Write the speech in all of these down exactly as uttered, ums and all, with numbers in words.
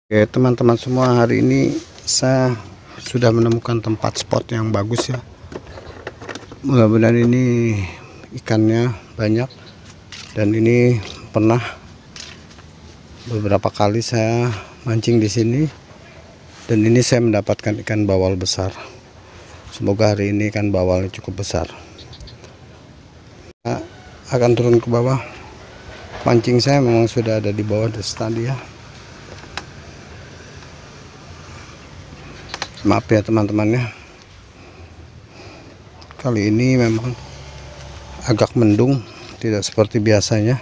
Oke teman-teman semua, hari ini saya sudah menemukan tempat spot yang bagus ya. Mudah-mudahan ini ikannya banyak, dan ini pernah beberapa kali saya mancing di sini, dan ini saya mendapatkan ikan bawal besar. Semoga hari ini ikan bawalnya cukup besar. Saya akan turun ke bawah. Pancing saya memang sudah ada di bawah tadi ya. Maaf ya teman-teman ya, kali ini memang agak mendung, tidak seperti biasanya.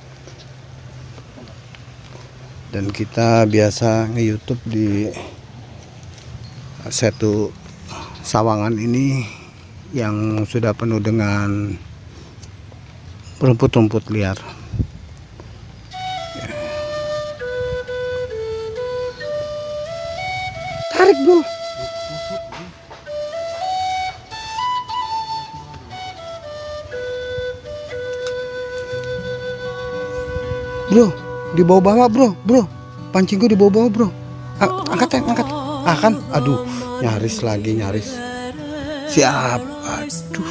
Dan kita biasa nge-YouTube di satu sawangan ini yang sudah penuh dengan rumput-rumput liar. Tarik bro. Bro, di bawah-bawah bro, bro, pancingku di bawah-bawah bro. A angkat ya, angkat. Ah kan, aduh, nyaris lagi nyaris. Siap, aduh.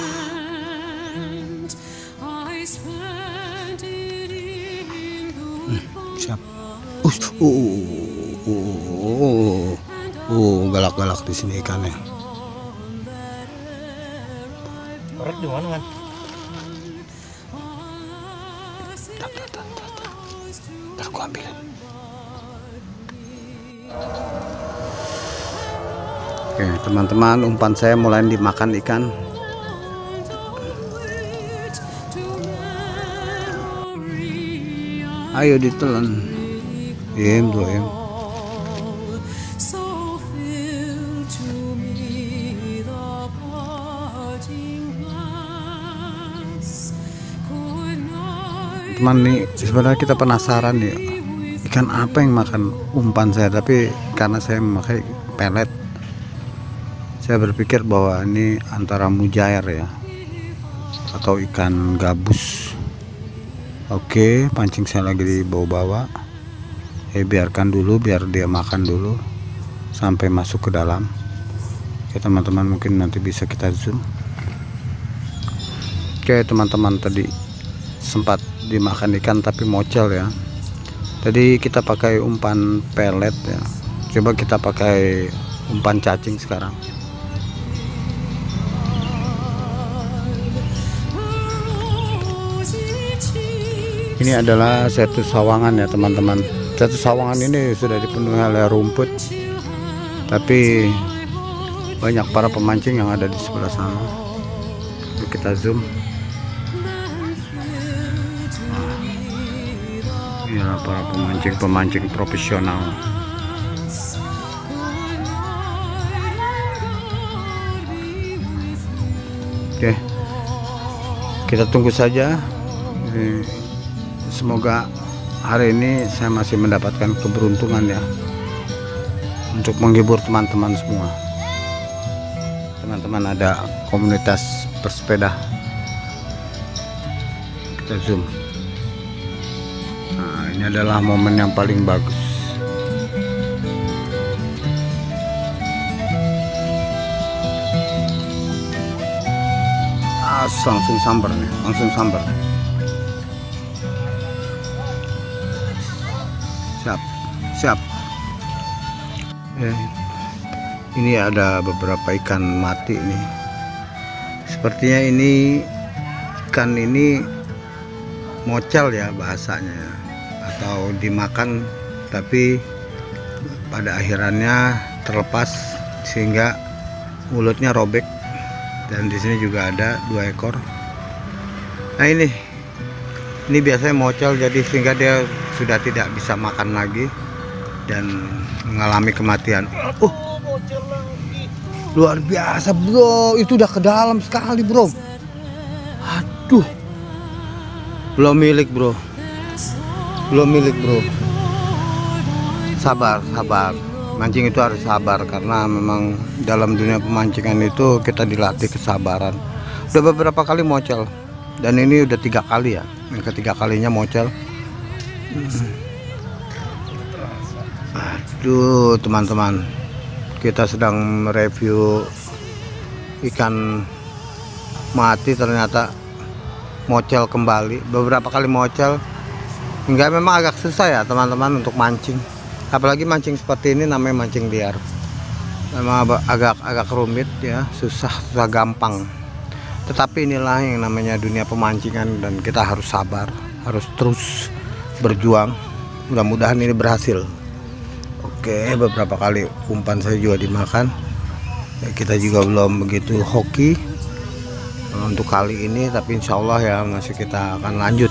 Hmm, siap. Uh, uh, uh, uh, galak-galak di sini ikannya. Korek di mana kan? Ntar aku ambilin. Oke teman-teman, umpan saya mulai dimakan ikan. Ayo ditelan. Im bro im. Teman nih, sebenarnya kita penasaran ya, ikan apa yang makan umpan saya, tapi karena saya memakai pelet, saya berpikir bahwa ini antara mujair ya, atau ikan gabus. Oke, pancing saya lagi di bawah-bawah. Eh biarkan dulu, biar dia makan dulu sampai masuk ke dalam. Oke teman-teman, mungkin nanti bisa kita zoom. Oke teman-teman, tadi sempat dimakan ikan tapi mocel ya. Tadi kita pakai umpan pelet ya. Coba kita pakai umpan cacing sekarang. Ini adalah satu sawangan ya teman-teman. Satu sawangan ini sudah dipenuhi oleh rumput, tapi banyak para pemancing yang ada di sebelah sana. Yuk kita zoom. Inilah para pemancing-pemancing profesional. Oke, kita tunggu saja. Semoga hari ini saya masih mendapatkan keberuntungan ya, untuk menghibur teman-teman semua. Teman-teman, ada komunitas bersepeda. Kita zoom. Nah, ini adalah momen yang paling bagus. Ah, langsung sambar nih, langsung sambar. Siap, siap. Eh, ini ada beberapa ikan mati nih. Sepertinya ini ikan ini mocel ya bahasanya, atau dimakan tapi pada akhirannya terlepas sehingga mulutnya robek. Dan di sini juga ada dua ekor. Nah ini ini biasanya mocel, jadi sehingga dia sudah tidak bisa makan lagi dan mengalami kematian. Oh, luar biasa bro, itu udah ke dalam sekali bro. Aduh, belum milik bro, belum milik bro. Sabar, sabar. Mancing itu harus sabar, karena memang dalam dunia pemancingan itu kita dilatih kesabaran. Udah beberapa kali mocel, dan ini udah tiga kali ya. Yang ketiga kalinya mocel. Hmm. Duh teman-teman, kita sedang mereview ikan mati, ternyata mocel kembali. Beberapa kali mocel, hingga memang agak susah ya teman-teman untuk mancing. Apalagi mancing seperti ini namanya mancing liar. Memang agak-agak rumit ya, susah, susah gampang. Tetapi inilah yang namanya dunia pemancingan, dan kita harus sabar, harus terus berjuang. Mudah-mudahan ini berhasil. Oke, beberapa kali umpan saya juga dimakan. Ya, kita juga belum begitu hoki untuk kali ini, tapi insya Allah ya masih kita akan lanjut.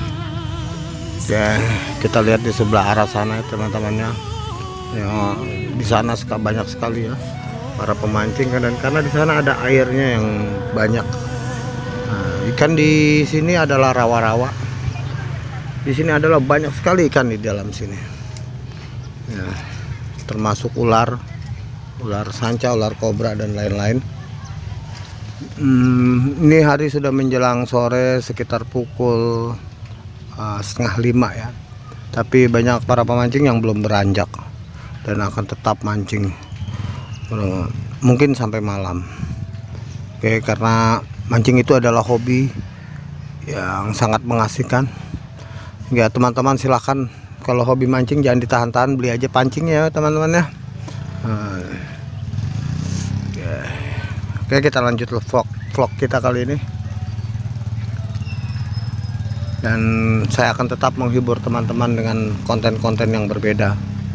Ya, kita lihat di sebelah arah sana teman-temannya. Ya, di sana banyak sekali ya para pemancing, dan karena di sana ada airnya yang banyak. Nah, ikan di sini adalah rawa-rawa. Di sini adalah banyak sekali ikan di dalam sini. Ya, termasuk ular, ular sanca, ular kobra dan lain-lain. Hmm, ini hari sudah menjelang sore sekitar pukul uh, setengah lima ya. Tapi banyak para pemancing yang belum beranjak dan akan tetap mancing mungkin sampai malam. Oke, karena mancing itu adalah hobi yang sangat mengasihkan. Ya teman-teman, silahkan kalau hobi mancing jangan ditahan-tahan, beli aja pancing ya teman-teman ya. Oke, kita lanjut vlog vlog kita kali ini, dan saya akan tetap menghibur teman-teman dengan konten-konten yang berbeda.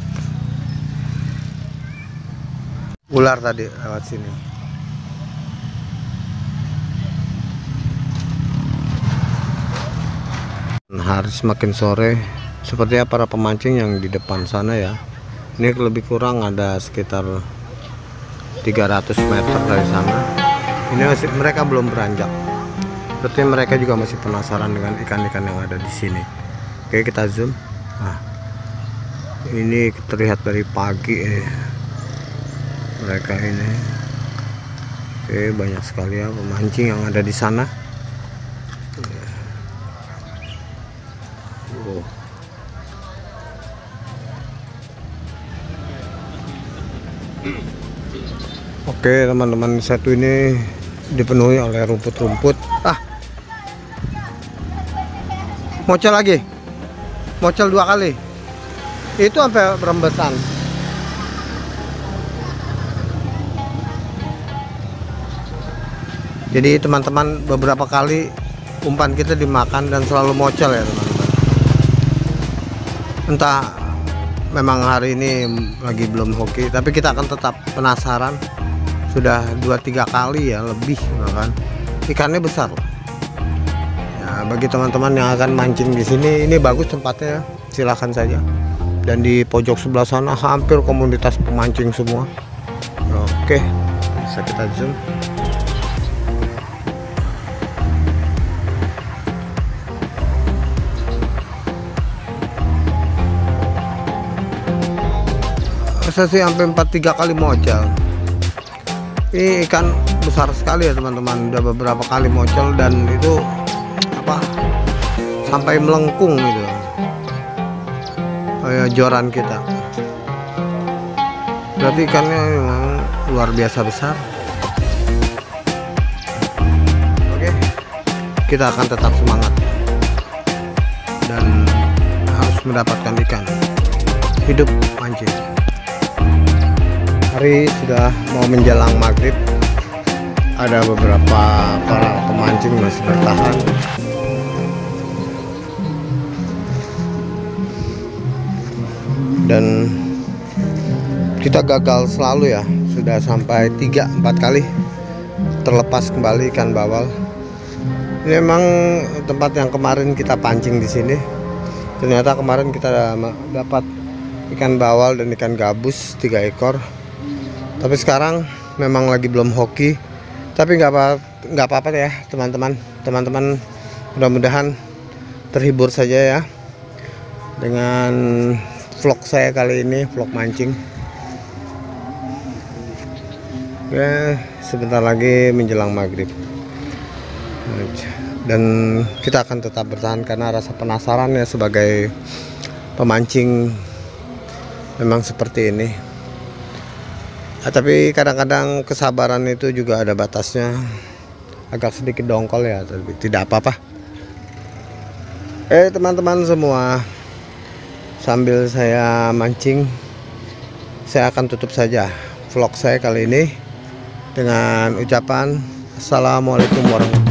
Ular tadi lewat sini. Hari semakin sore, sepertinya para pemancing yang di depan sana ya. Ini lebih kurang ada sekitar tiga ratus meter dari sana. Ini masih, mereka belum beranjak. Berarti mereka juga masih penasaran dengan ikan-ikan yang ada di sini. Oke, kita zoom. Nah, ini terlihat dari pagi eh. mereka ini. Oke, banyak sekali ya pemancing yang ada di sana. Oh. Oke teman-teman, satu ini dipenuhi oleh rumput-rumput. Ah, mocel lagi, mocel dua kali. Itu sampai berembesan. Jadi teman-teman, beberapa kali umpan kita dimakan dan selalu mocel ya teman-teman. Entah memang hari ini lagi belum hoki, tapi kita akan tetap penasaran. Sudah dua tiga kali ya lebih bahkan. Ikannya besar. Ya, bagi teman-teman yang akan mancing di sini, ini bagus tempatnya, silahkan saja. Dan di pojok sebelah sana hampir komunitas pemancing semua. Oke, bisa kita zoom. Saya sih sampai empat tiga kali mocel. Ini ikan besar sekali ya teman-teman. Udah beberapa kali mocel dan itu apa sampai melengkung gitu. Kayak joran kita. Berarti ikannya memang luar biasa besar. Oke, kita akan tetap semangat dan harus mendapatkan ikan. Hidup mancing. Hari sudah mau menjelang maghrib. Ada beberapa para pemancing masih bertahan. Dan kita gagal selalu ya. Sudah sampai tiga empat kali terlepas kembali ikan bawal. Ini memang tempat yang kemarin kita pancing di sini. Ternyata kemarin kita dapat ikan bawal dan ikan gabus tiga ekor. Tapi sekarang memang lagi belum hoki. Tapi nggak apa nggak apa-apa ya teman-teman. Teman-teman mudah-mudahan terhibur saja ya dengan vlog saya kali ini, vlog mancing. Ya, sebentar lagi menjelang maghrib. Dan kita akan tetap bertahan karena rasa penasaran ya sebagai pemancing memang seperti ini. Nah, tapi kadang-kadang kesabaran itu juga ada batasnya. Agak sedikit dongkol ya, tapi tidak apa-apa. Eh teman-teman semua, sambil saya mancing, saya akan tutup saja vlog saya kali ini dengan ucapan assalamualaikum warahmatullahi wabarakatuh.